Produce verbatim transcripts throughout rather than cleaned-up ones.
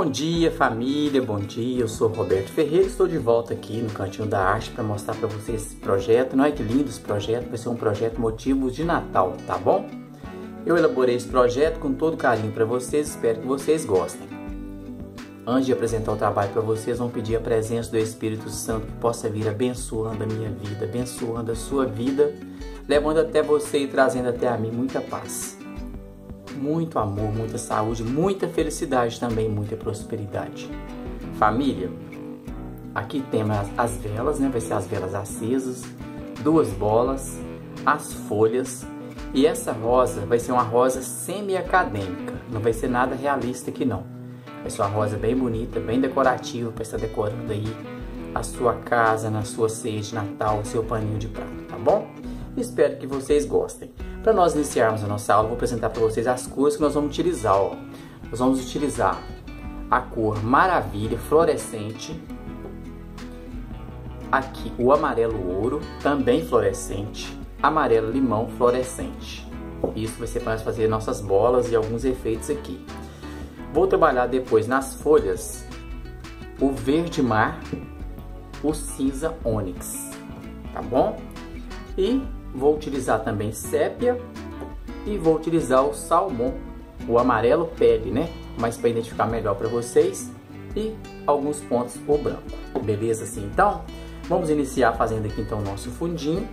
Bom dia, família, bom dia, eu sou Roberto Ferreira, estou de volta aqui no Cantinho da Arte para mostrar para vocês esse projeto. Não é que lindo esse projeto, vai ser um projeto motivos de Natal, tá bom? Eu elaborei esse projeto com todo carinho para vocês, espero que vocês gostem. Antes de apresentar o trabalho para vocês, vamos pedir a presença do Espírito Santo que possa vir abençoando a minha vida, abençoando a sua vida, levando até você e trazendo até a mim muita paz. Muito amor, muita saúde, muita felicidade também, muita prosperidade. Família, aqui temos as, as velas, né? Vai ser as velas acesas, duas bolas, as folhas. E essa rosa vai ser uma rosa semi-acadêmica, não vai ser nada realista aqui não. Vai ser uma rosa bem bonita, bem decorativa para estar decorando aí a sua casa, na sua ceia de Natal, o seu paninho de prato, tá bom? Espero que vocês gostem. Para nós iniciarmos a nossa aula, vou apresentar para vocês as cores que nós vamos utilizar. Ó. Nós vamos utilizar a cor Maravilha, fluorescente. Aqui o amarelo ouro, também fluorescente. Amarelo limão, fluorescente. Isso vai ser para nós fazer nossas bolas e alguns efeitos aqui. Vou trabalhar depois nas folhas o verde mar, o cinza ônix, tá bom? E vou utilizar também sépia e vou utilizar o salmão, o amarelo pele, né? Mas para identificar melhor para vocês, e alguns pontos o branco. Beleza assim? Então, vamos iniciar fazendo aqui então o nosso fundinho.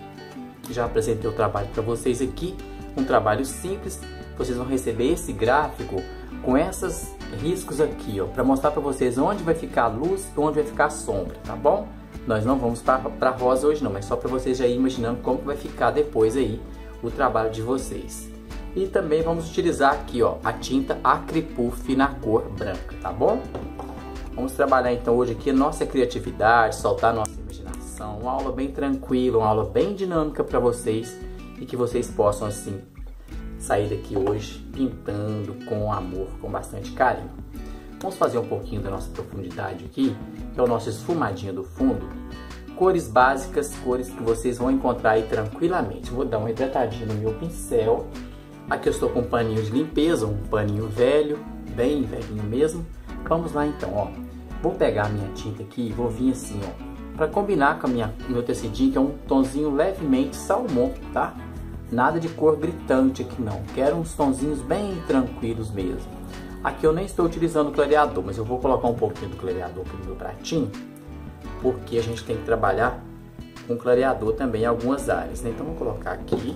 Já apresentei o trabalho para vocês aqui, um trabalho simples. Vocês vão receber esse gráfico com esses riscos aqui, ó, para mostrar para vocês onde vai ficar a luz e onde vai ficar a sombra, tá bom? Nós não vamos para rosa hoje não, mas só para vocês já ir imaginando como vai ficar depois aí o trabalho de vocês. E também vamos utilizar aqui, ó, a tinta Acripuff na cor branca, tá bom? Vamos trabalhar então hoje aqui a nossa criatividade, soltar a nossa imaginação, uma aula bem tranquila, uma aula bem dinâmica para vocês e que vocês possam assim sair daqui hoje pintando com amor, com bastante carinho. Vamos fazer um pouquinho da nossa profundidade aqui, que é o nosso esfumadinho do fundo. Cores básicas, cores que vocês vão encontrar aí tranquilamente. Vou dar uma hidratadinha no meu pincel. Aqui eu estou com um paninho de limpeza, um paninho velho, bem velhinho mesmo. Vamos lá então, ó. Vou pegar a minha tinta aqui e vou vir assim, ó, para combinar com a minha, o meu tecidinho, que é um tonzinho levemente salmão, tá? Nada de cor gritante aqui não. Quero uns tonzinhos bem tranquilos mesmo. Aqui eu nem estou utilizando clareador, mas eu vou colocar um pouquinho do clareador aqui no meu pratinho, porque a gente tem que trabalhar com clareador também em algumas áreas, né? Então vou colocar aqui.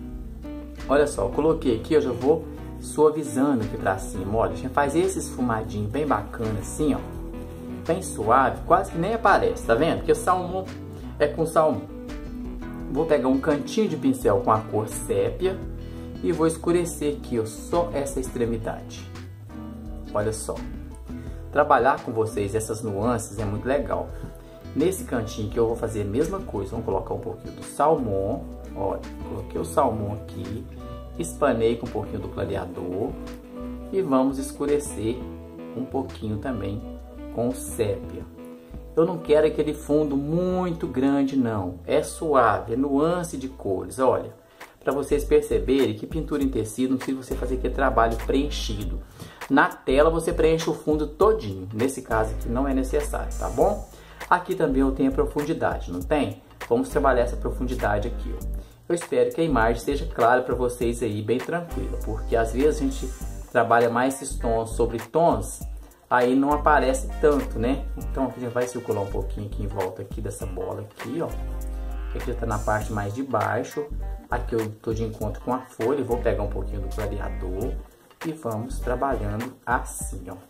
Olha só, eu coloquei aqui, eu já vou suavizando aqui pra cima. Olha, a gente faz esse esfumadinho bem bacana assim, ó, bem suave, quase que nem aparece, tá vendo? Porque o salmão é com salmão. Vou pegar um cantinho de pincel com a cor sépia e vou escurecer aqui, ó, só essa extremidade. Olha só, trabalhar com vocês essas nuances é muito legal. Nesse cantinho que eu vou fazer a mesma coisa, vamos colocar um pouquinho do salmão. Olha, coloquei o salmão aqui, espanei com um pouquinho do clareador e vamos escurecer um pouquinho também com o sépia. Eu não quero aquele fundo muito grande não, é suave, é nuance de cores, olha. Para vocês perceberem que pintura em tecido não precisa você fazer aquele trabalho preenchido. Na tela você preenche o fundo todinho, nesse caso aqui não é necessário, tá bom? Aqui também eu tenho a profundidade, não tem? Vamos trabalhar essa profundidade aqui, ó. Eu espero que a imagem seja clara para vocês aí, bem tranquila, porque às vezes a gente trabalha mais esses tons sobre tons, aí não aparece tanto, né? Então aqui a gente vai circular um pouquinho aqui em volta aqui dessa bola aqui, ó. Aqui já tá na parte mais de baixo. Aqui eu tô de encontro com a folha, vou pegar um pouquinho do clareador e vamos trabalhando assim, ó,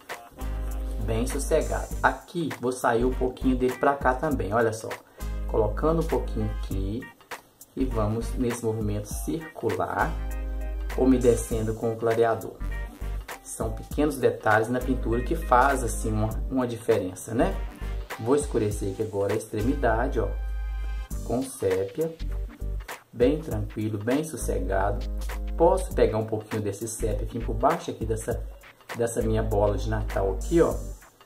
bem sossegado. Aqui vou sair um pouquinho dele pra cá também, olha só, colocando um pouquinho aqui e vamos nesse movimento circular, umedecendo com o clareador. São pequenos detalhes na pintura que faz assim uma, uma diferença, né? Vou escurecer aqui agora a extremidade, ó, com sépia, bem tranquilo, bem sossegado. Posso pegar um pouquinho desse sépia aqui por baixo aqui dessa, dessa minha bola de Natal aqui, ó,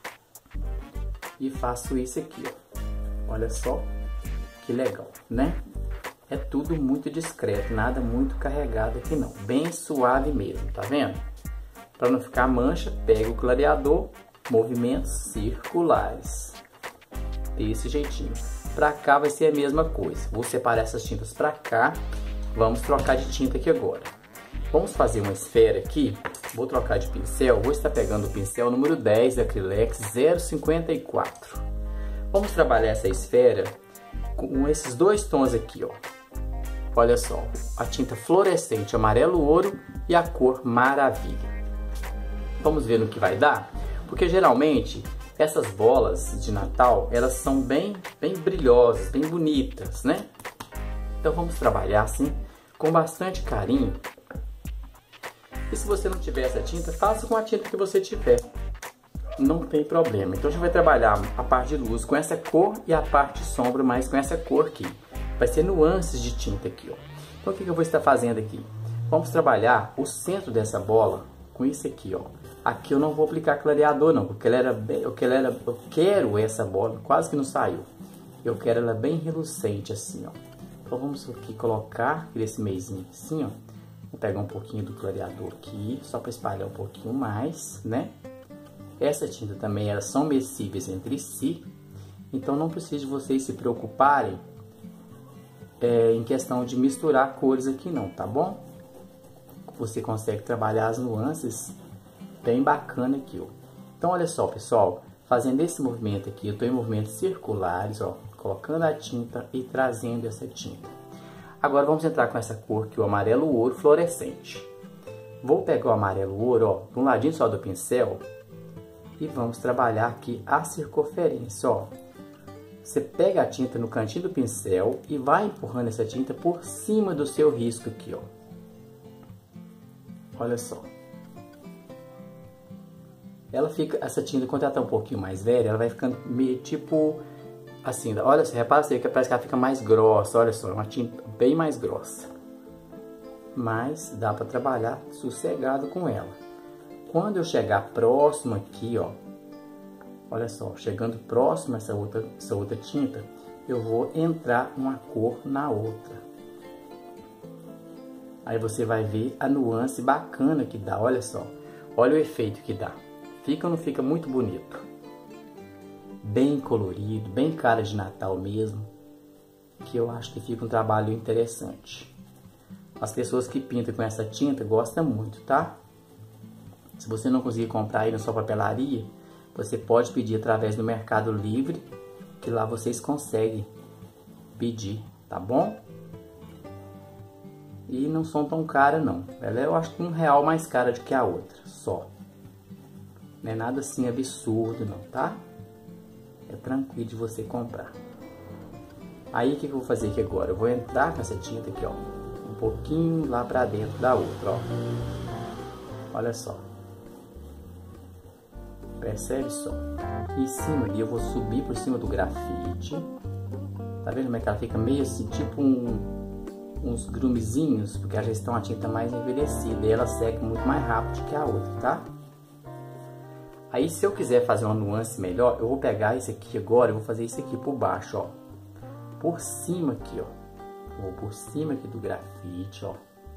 e faço isso aqui, ó. Olha só que legal, né? É tudo muito discreto, nada muito carregado aqui não, bem suave mesmo, tá vendo? Para não ficar mancha, pega o clareador movimentos circulares, desse jeitinho. Pra cá vai ser a mesma coisa. Vou separar essas tintas pra cá. Vamos trocar de tinta aqui agora. Vamos fazer uma esfera aqui. Vou trocar de pincel. Vou estar pegando o pincel número dez da Acrylex zero cinquenta e quatro. Vamos trabalhar essa esfera com esses dois tons aqui, ó. Olha só, a tinta fluorescente amarelo ouro e a cor maravilha. Vamos ver no que vai dar? Porque geralmente essas bolas de Natal, elas são bem, bem brilhosas, bem bonitas, né? Então vamos trabalhar assim, com bastante carinho. E se você não tiver essa tinta, faça com a tinta que você tiver. Não tem problema. Então a gente vai trabalhar a parte de luz com essa cor e a parte de sombra mais com essa cor aqui. Vai ser nuances de tinta aqui, ó. Então o que eu vou estar fazendo aqui? Vamos trabalhar o centro dessa bola com isso aqui, ó. Aqui eu não vou aplicar clareador não, porque ela era bem, eu quero, ela, eu quero essa bola, quase que não saiu. Eu quero ela bem relucente assim, ó. Então vamos aqui colocar esse meizinho assim, ó. Vou pegar um pouquinho do clareador aqui, só para espalhar um pouquinho mais, né? Essa tinta também, elas são mescíveis entre si, então não precisa de vocês se preocuparem é, em questão de misturar cores aqui não, tá bom? Você consegue trabalhar as nuances bem bacana aqui, ó. Então olha só, pessoal, fazendo esse movimento aqui, eu estou em movimentos circulares, ó, colocando a tinta e trazendo essa tinta. Agora vamos entrar com essa cor aqui, o amarelo ouro fluorescente. Vou pegar o amarelo ouro, ó, de um ladinho só do pincel e vamos trabalhar aqui a circunferência, ó. Você pega a tinta no cantinho do pincel e vai empurrando essa tinta por cima do seu risco aqui, ó. Olha só. Ela fica, essa tinta, quando ela tá um pouquinho mais velha, ela vai ficando meio tipo assim, olha só, repara assim, que parece que ela fica mais grossa, olha só, é uma tinta bem mais grossa. Mas dá para trabalhar sossegado com ela. Quando eu chegar próximo aqui, ó, olha só, chegando próximo a essa outra, essa outra tinta, eu vou entrar uma cor na outra. Aí você vai ver a nuance bacana que dá, olha só. Olha o efeito que dá. Fica ou não fica muito bonito? Bem colorido, bem cara de Natal mesmo. Que eu acho que fica um trabalho interessante. As pessoas que pintam com essa tinta gostam muito, tá? Se você não conseguir comprar aí na sua papelaria, você pode pedir através do Mercado Livre, que lá vocês conseguem pedir, tá bom? E não são tão caras não. Ela é, eu acho que um real mais cara do que a outra, só. Não é nada assim absurdo não, tá? É tranquilo de você comprar. Aí o que, que eu vou fazer aqui agora? Eu vou entrar com essa tinta aqui, ó, um pouquinho lá pra dentro da outra, ó. Olha só. Percebe só? Em cima ali eu vou subir por cima do grafite. Tá vendo como é que ela fica meio assim, tipo um, uns grumezinhos, porque já estão a tinta mais envelhecida e ela seca muito mais rápido que a outra, tá? Aí se eu quiser fazer uma nuance melhor, eu vou pegar esse aqui agora, eu vou fazer isso aqui por baixo, ó. Por cima aqui, ó. Vou por cima aqui do grafite, ó.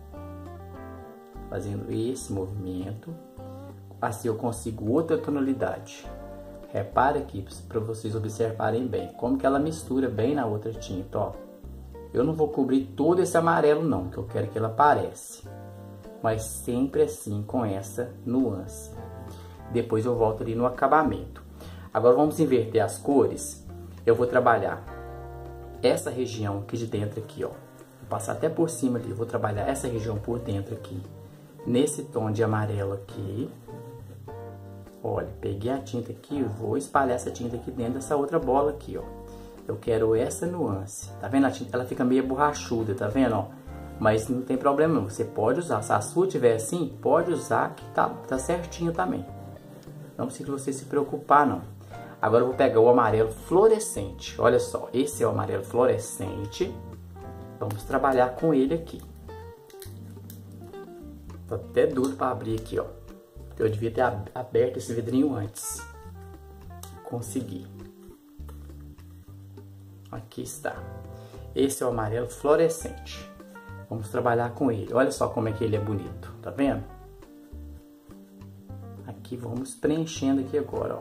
Fazendo esse movimento. Assim eu consigo outra tonalidade. Repare aqui, para vocês observarem bem, como que ela mistura bem na outra tinta, ó. Eu não vou cobrir todo esse amarelo não, que eu quero que ela apareça. Mas sempre assim, com essa nuance. Depois eu volto ali no acabamento. Agora vamos inverter as cores. Eu vou trabalhar essa região aqui de dentro aqui, ó. Vou passar até por cima ali, vou trabalhar essa região por dentro aqui. Nesse tom de amarelo aqui. Olha, peguei a tinta aqui, vou espalhar essa tinta aqui dentro dessa outra bola aqui, ó. Eu quero essa nuance. Tá vendo? A tinta, ela fica meio borrachuda, tá vendo, ó? Mas não tem problema, você pode usar. Se a sua tiver assim, pode usar que tá, tá certinho também. Não precisa você se preocupar, não. Agora eu vou pegar o amarelo fluorescente. Olha só, esse é o amarelo fluorescente. Vamos trabalhar com ele aqui. Tô até duro para abrir aqui, ó. Eu devia ter aberto esse vidrinho antes. Consegui. Aqui está. Esse é o amarelo fluorescente. Vamos trabalhar com ele. Olha só como é que ele é bonito. Tá vendo? Aqui vamos preenchendo aqui agora, ó.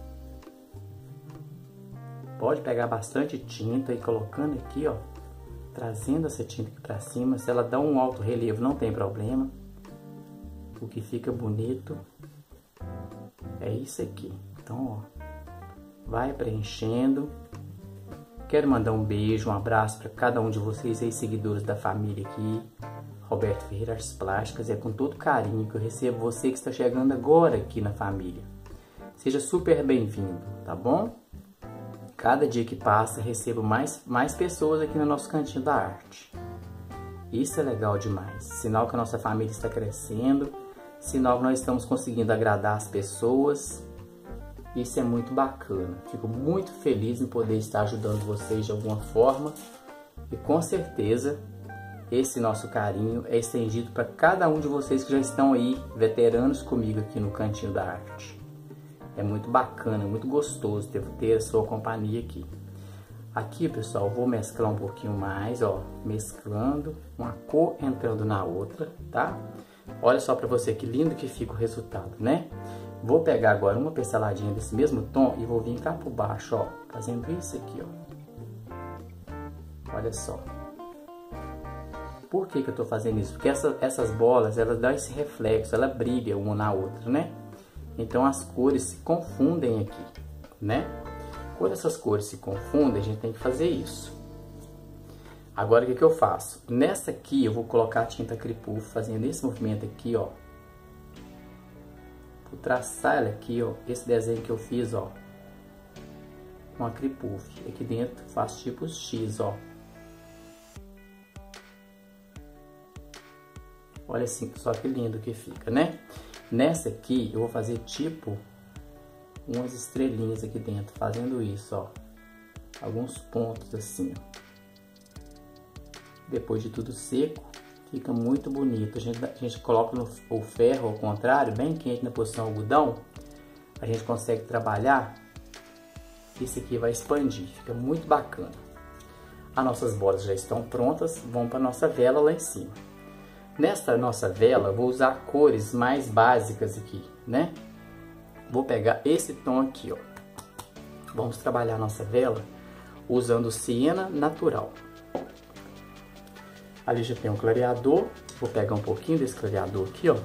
Pode pegar bastante tinta e colocando aqui, ó. Trazendo essa tinta aqui pra cima. Se ela dá um alto relevo, não tem problema. O que fica bonito é isso aqui. Então, ó, vai preenchendo. Quero mandar um beijo, um abraço para cada um de vocês aí, seguidores da família aqui. Roberto Ferreira Artes Plásticas. É com todo carinho que eu recebo você que está chegando agora aqui na família. Seja super bem-vindo, tá bom? Cada dia que passa, recebo mais, mais pessoas aqui no nosso Cantinho da Arte. Isso é legal demais. Sinal que a nossa família está crescendo. Sinal que nós estamos conseguindo agradar as pessoas. Isso é muito bacana. Fico muito feliz em poder estar ajudando vocês de alguma forma. E com certeza, esse nosso carinho é estendido para cada um de vocês que já estão aí, veteranos comigo aqui no Cantinho da Arte. É muito bacana, muito gostoso ter, ter a sua companhia aqui. Aqui, pessoal, eu vou mesclar um pouquinho mais, ó. Mesclando, uma cor entrando na outra, tá? Olha só para você que lindo que fica o resultado, né? Vou pegar agora uma pinceladinha desse mesmo tom e vou vir cá por baixo, ó, fazendo isso aqui, ó. Olha só. Por que que eu tô fazendo isso? Porque essa, essas bolas, elas dão esse reflexo, ela brilha uma na outra, né? Então as cores se confundem aqui, né? Quando essas cores se confundem, a gente tem que fazer isso. Agora o que que eu faço? Nessa aqui eu vou colocar a tinta Acripuff, fazendo esse movimento aqui, ó. Vou traçar ela aqui, ó, esse desenho que eu fiz, ó, com Acripuff. Aqui dentro faço tipo X, ó. Olha assim, só que lindo que fica, né? Nessa aqui eu vou fazer tipo umas estrelinhas aqui dentro, fazendo isso, ó. Alguns pontos assim, ó. Depois de tudo seco, fica muito bonito. A gente, a gente coloca no, o ferro ao contrário, bem quente na posição algodão. A gente consegue trabalhar. Esse aqui vai expandir, fica muito bacana. As nossas bolas já estão prontas, vão para nossa vela lá em cima. Nesta nossa vela, eu vou usar cores mais básicas aqui, né? Vou pegar esse tom aqui, ó. Vamos trabalhar a nossa vela usando siena natural. Ali já tem um clareador. Vou pegar um pouquinho desse clareador aqui, ó.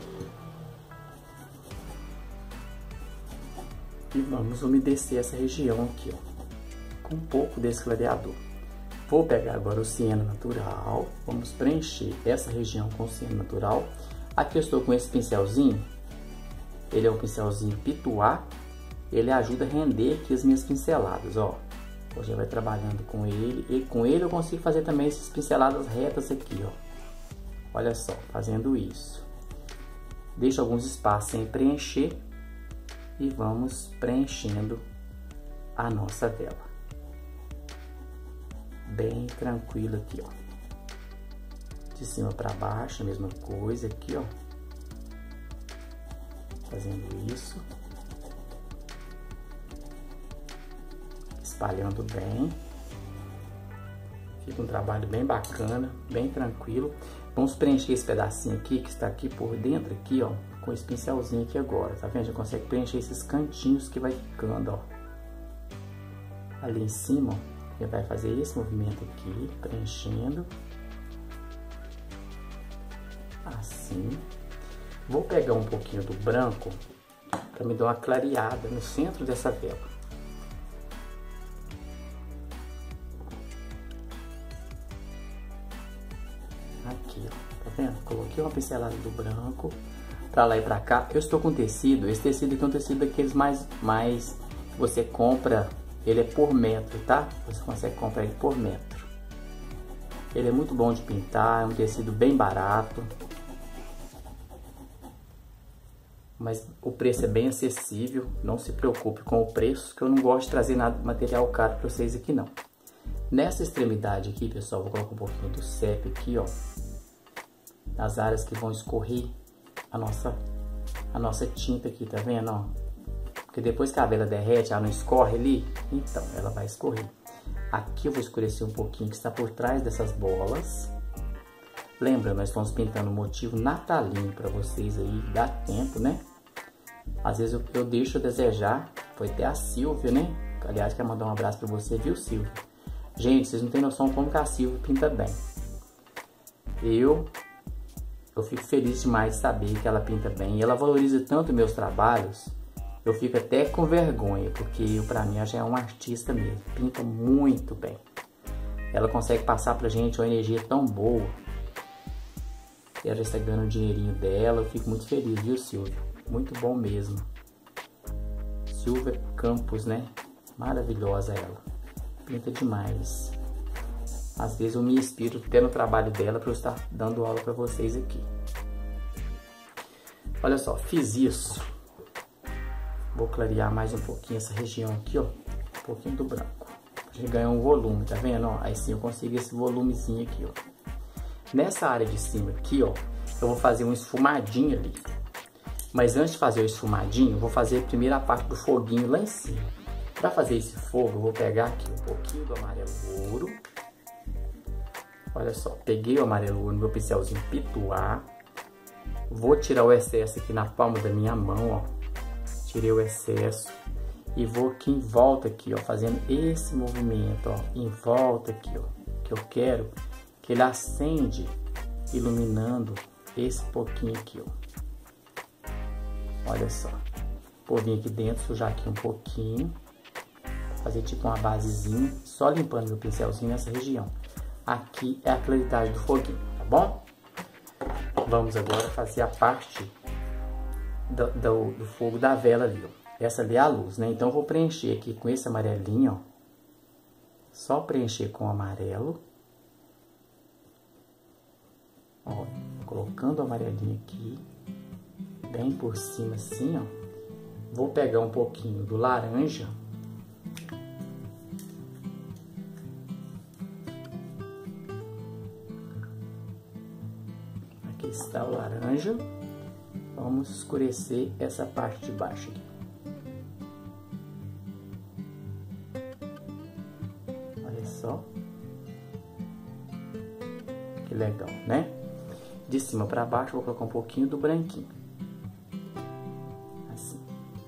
E vamos umedecer essa região aqui, ó, com um pouco desse clareador. Vou pegar agora o siena natural. Vamos preencher essa região com o siena natural. Aqui eu estou com esse pincelzinho. Ele é um pincelzinho pituá. Ele ajuda a render aqui as minhas pinceladas, ó. Hoje vai trabalhando com ele. E com ele eu consigo fazer também essas pinceladas retas aqui, ó. Olha só, fazendo isso. Deixa alguns espaços sem preencher. E vamos preenchendo a nossa vela. Bem tranquilo aqui, ó. De cima para baixo, a mesma coisa aqui, ó. Fazendo isso. Espalhando bem. Fica um trabalho bem bacana, bem tranquilo. Vamos preencher esse pedacinho aqui, que está aqui por dentro, aqui, ó. Com esse pincelzinho aqui agora, tá vendo? Já consegue preencher esses cantinhos que vai ficando, ó. Ali em cima, ó. Ele vai fazer esse movimento aqui, preenchendo. Assim. Vou pegar um pouquinho do branco para me dar uma clareada no centro dessa vela. Aqui, ó. Tá vendo? Coloquei uma pincelada do branco para lá e para cá. Eu estou com tecido. Esse tecido aqui é um tecido daqueles mais, mais que você compra. Ele é por metro, tá? Você consegue comprar ele por metro. Ele é muito bom de pintar, é um tecido bem barato. Mas o preço é bem acessível, não se preocupe com o preço, que eu não gosto de trazer nada de material caro para vocês aqui não. Nessa extremidade aqui, pessoal, vou colocar um pouquinho do C E P aqui, ó. Nas áreas que vão escorrer a nossa, a nossa tinta aqui, tá vendo, ó? Porque depois que a vela derrete, ela não escorre ali, então ela vai escorrer. Aqui eu vou escurecer um pouquinho que está por trás dessas bolas. Lembra, nós estamos pintando o motivo natalino para vocês aí, dá tempo, né? Às vezes eu, eu deixo a desejar. Foi até a Silvia, né? Aliás, quero mandar um abraço pra você, viu, Silvia? Gente, vocês não têm noção como que a Silvia pinta bem. Eu, eu fico feliz demais de saber que ela pinta bem. E ela valoriza tanto meus trabalhos, eu fico até com vergonha, porque eu, pra mim, ela já é uma artista mesmo. Pinta muito bem. Ela consegue passar pra gente uma energia tão boa. Ela já está ganhando o dinheirinho dela. Eu fico muito feliz, viu, Silvia? Muito bom mesmo. Silvia Campos, né? Maravilhosa ela. Pinta demais. Às vezes eu me inspiro até no trabalho dela para eu estar dando aula para vocês aqui. Olha só, fiz isso. Vou clarear mais um pouquinho essa região aqui, ó. Um pouquinho do branco. A gente ganhar um volume, tá vendo? Ó, aí sim eu consigo esse volumezinho aqui, ó. Nessa área de cima aqui, ó, eu vou fazer um esfumadinho ali. Mas antes de fazer o esfumadinho, eu vou fazer primeiro a parte do foguinho lá em cima. Para fazer esse fogo, eu vou pegar aqui um pouquinho do amarelo ouro. Olha só, peguei o amarelo ouro no meu pincelzinho Pituá. Vou tirar o excesso aqui na palma da minha mão, ó. Tirei o excesso. E vou aqui em volta aqui, ó, fazendo esse movimento, ó. Em volta aqui, ó. Que eu quero que ele acende, iluminando esse pouquinho aqui, ó. Olha só. Vou vir aqui dentro, sujar aqui um pouquinho. Fazer tipo uma basezinha, só limpando meu pincelzinho nessa região. Aqui é a claridade do foguinho, tá bom? Vamos agora fazer a parte do, do, do fogo da vela ali, ó. Essa ali é a luz, né? Então eu vou preencher aqui com esse amarelinho, ó. Só preencher com o amarelo. Ó, colocando o amarelinho aqui, bem por cima assim, ó. Vou pegar um pouquinho do laranja. Aqui está o laranja. Vamos escurecer essa parte de baixo aqui. Olha só. Que legal, né? De cima para baixo, vou colocar um pouquinho do branquinho. Assim.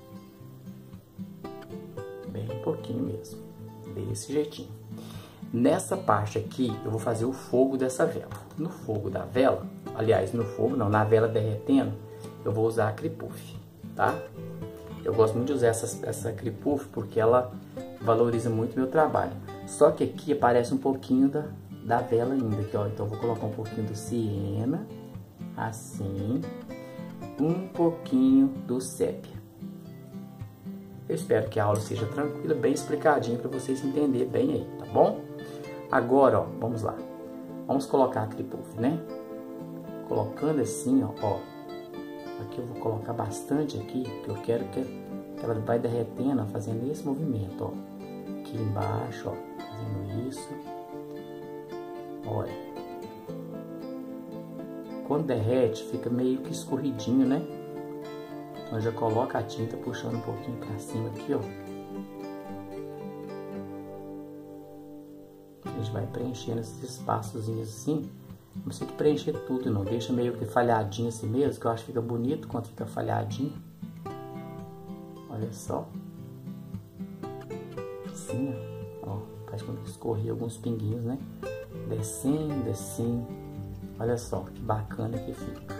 Bem pouquinho mesmo. Desse jeitinho. Nessa parte aqui, eu vou fazer o fogo dessa vela. No fogo da vela, aliás, no fogo não, na vela derretendo, eu vou usar a Acripuff, tá? Eu gosto muito de usar essa, essa Acripuff porque ela valoriza muito meu trabalho. Só que aqui aparece um pouquinho da, da vela ainda, aqui, ó. Então eu vou colocar um pouquinho do siena, assim, um pouquinho do sépia. Eu espero que a aula seja tranquila, bem explicadinha para vocês entenderem bem aí, tá bom? Agora, ó, vamos lá. Vamos colocar a Acripuff, né? Colocando assim, ó, ó. Aqui eu vou colocar bastante aqui, que eu quero que ela vai derretendo, ó, fazendo esse movimento, ó. Aqui embaixo, ó, fazendo isso. Olha. Quando derrete, fica meio que escorridinho, né? Então já coloca a tinta puxando um pouquinho pra cima aqui, ó. A gente vai preenchendo esses espaçozinhos assim. Não precisa preencher tudo, não. Deixa meio que falhadinho assim mesmo, que eu acho que fica bonito quando fica falhadinho. Olha só. Assim, ó. Ó, faz como que escorria alguns pinguinhos, né? Descendo, assim. Olha só, que bacana que fica.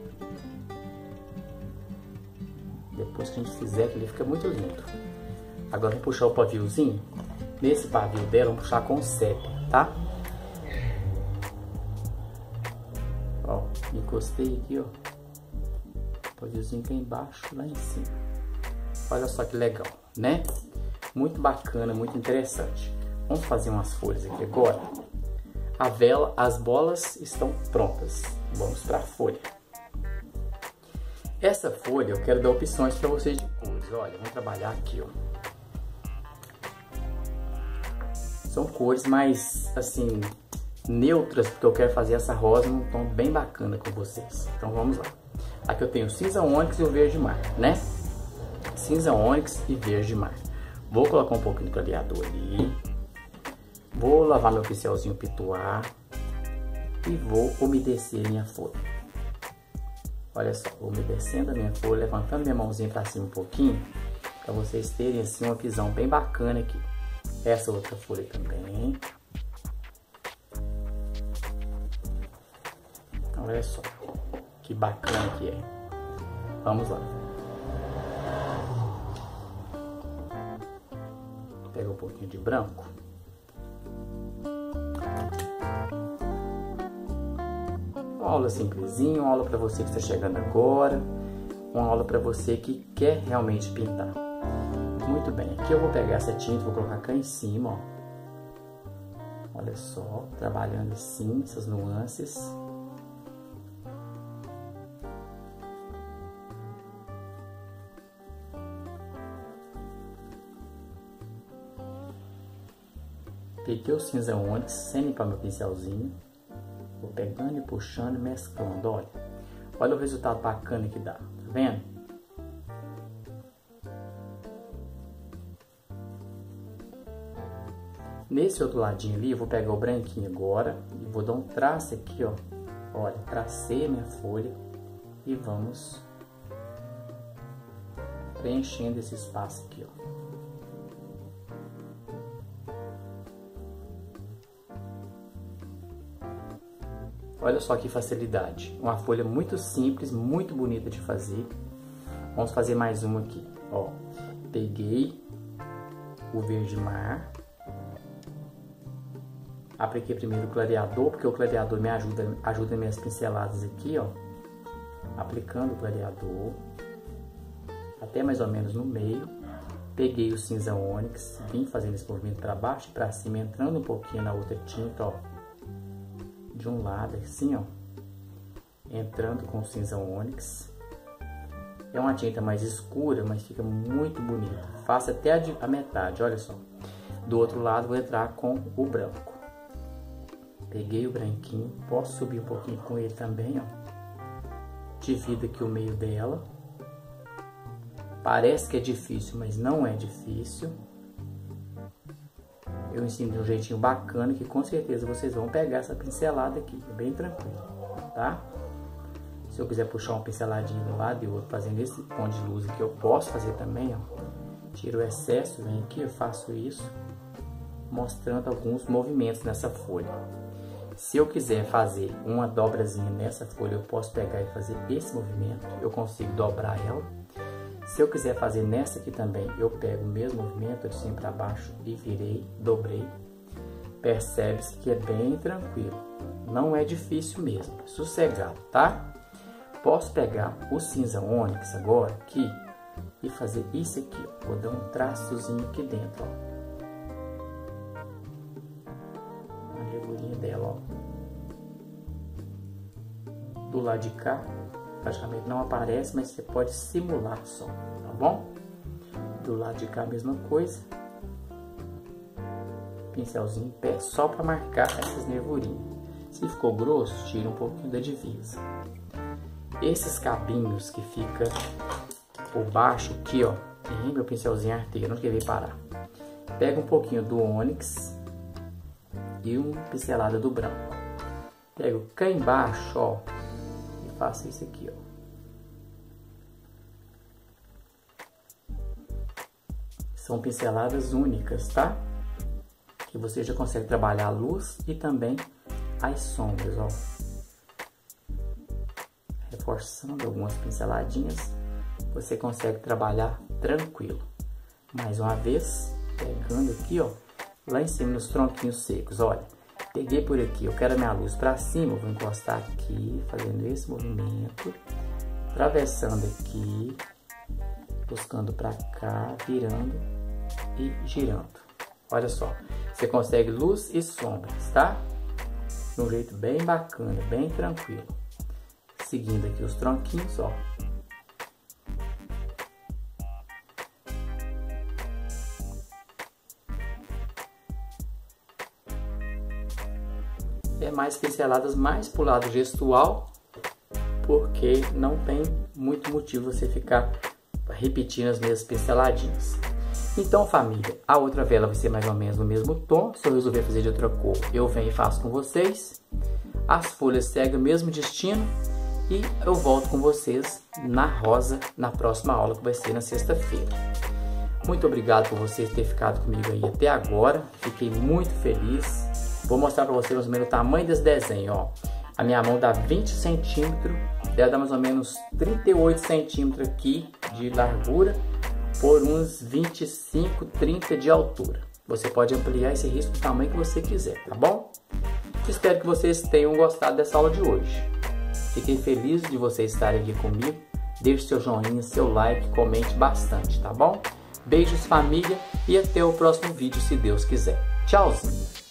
Depois que a gente fizer, que ele fica muito lindo. Agora vamos puxar o paviozinho. Nesse pavio dela, vamos puxar com sépia, tá? Ó, encostei aqui, ó. O paviozinho tá embaixo, lá em cima. Olha só que legal, né? Muito bacana, muito interessante. Vamos fazer umas folhas aqui agora. A vela, as bolas estão prontas. Vamos para a folha. Essa folha eu quero dar opções para vocês de cores. Olha, vamos trabalhar aqui, ó. São cores mais, assim, neutras, porque eu quero fazer essa rosa num tom bem bacana com vocês. Então vamos lá. Aqui eu tenho cinza ônix e o verde mar, né? Cinza ônix e verde mar. Vou colocar um pouquinho de clareador ali. Vou lavar meu pincelzinho Pituá e vou umedecer minha folha. Olha só, vou me descendo a minha folha, levantando minha mãozinha para cima um pouquinho, para vocês terem assim uma visão bem bacana aqui. Essa outra folha também. Então, olha só, que bacana que é. Vamos lá. Pega um pouquinho de branco. Uma aula simplesinha, uma aula para você que está chegando agora, uma aula para você que quer realmente pintar. Muito bem, aqui eu vou pegar essa tinta, vou colocar cá em cima, ó. Olha só, trabalhando assim, essas nuances. Peguei o cinza ônix, sem limpar meu pincelzinho. Vou pegando e puxando e mesclando, olha. Olha o resultado bacana que dá, tá vendo? Nesse outro ladinho ali, eu vou pegar o branquinho agora e vou dar um traço aqui, ó. Olha, tracei a minha folha e vamos preenchendo esse espaço aqui, ó. Olha só que facilidade. Uma folha muito simples, muito bonita de fazer. Vamos fazer mais uma aqui, ó. Peguei o verde mar. Apliquei primeiro o clareador, porque o clareador me ajuda, ajuda minhas pinceladas aqui, ó. Aplicando o clareador. Até mais ou menos no meio. Peguei o cinza ônix, vim fazendo esse movimento para baixo e para cima, entrando um pouquinho na outra tinta, ó. De um lado, assim, ó, entrando com o cinza ônix. É uma tinta mais escura, mas fica muito bonita. Faço até a, de, a metade, olha só. Do outro lado, vou entrar com o branco. Peguei o branquinho, posso subir um pouquinho com ele também, ó. Divido aqui o meio dela. Parece que é difícil, mas não é difícil. Eu ensino de um jeitinho bacana que com certeza vocês vão pegar essa pincelada aqui, é bem tranquilo, tá? Se eu quiser puxar uma pinceladinha de um lado e outro, fazendo esse ponto de luz aqui, eu posso fazer também, ó. Tiro o excesso, venho aqui, eu faço isso, mostrando alguns movimentos nessa folha. Se eu quiser fazer uma dobrazinha nessa folha, eu posso pegar e fazer esse movimento, eu consigo dobrar ela. Se eu quiser fazer nessa aqui também, eu pego o mesmo movimento, de cima para baixo, e virei, dobrei. Percebe-se que é bem tranquilo. Não é difícil mesmo, é sossegado, tá? Posso pegar o cinza ônix agora, aqui, e fazer isso aqui, ó. Vou dar um traçozinho aqui dentro, ó. A figurinha dela, ó. Do lado de cá, praticamente não aparece, mas você pode simular só, tá bom? Do lado de cá a mesma coisa. Pincelzinho em pé, só para marcar essas nervurinhas. Se ficou grosso, tira um pouquinho da divisa. Esses cabinhos que fica por baixo aqui, ó, e meu pincelzinho arteiro, onde que ele veio parar? Pega um pouquinho do ônix e uma pincelada do branco. Pego cá embaixo, ó, faço isso aqui, ó. São pinceladas únicas, tá? Que você já consegue trabalhar a luz e também as sombras, ó. Reforçando algumas pinceladinhas, você consegue trabalhar tranquilo. Mais uma vez, pegando aqui, ó, lá em cima nos tronquinhos secos, olha. Peguei por aqui, eu quero a minha luz para cima, eu vou encostar aqui, fazendo esse movimento, atravessando aqui, buscando para cá, virando e girando. Olha só, você consegue luz e sombras, tá? De um jeito bem bacana, bem tranquilo. Seguindo aqui os tronquinhos, ó. É mais pinceladas mais pro lado gestual, porque não tem muito motivo você ficar repetindo as mesmas pinceladinhas. Então, família, a outra vela vai ser mais ou menos no mesmo tom. Se eu resolver fazer de outra cor, eu venho e faço com vocês. As folhas seguem o mesmo destino. E eu volto com vocês na rosa na próxima aula, que vai ser na sexta-feira. Muito obrigado por vocês terem ficado comigo aí até agora. Fiquei muito feliz. Vou mostrar para vocês mais ou menos o tamanho desse desenho, ó. A minha mão dá vinte centímetros, dela dá mais ou menos trinta e oito centímetros aqui de largura por uns vinte e cinco, trinta de altura. Você pode ampliar esse risco do tamanho que você quiser, tá bom? Espero que vocês tenham gostado dessa aula de hoje. Fiquei feliz de vocês estarem aqui comigo. Deixe seu joinha, seu like, comente bastante, tá bom? Beijos, família, e até o próximo vídeo, se Deus quiser. Tchauzinho!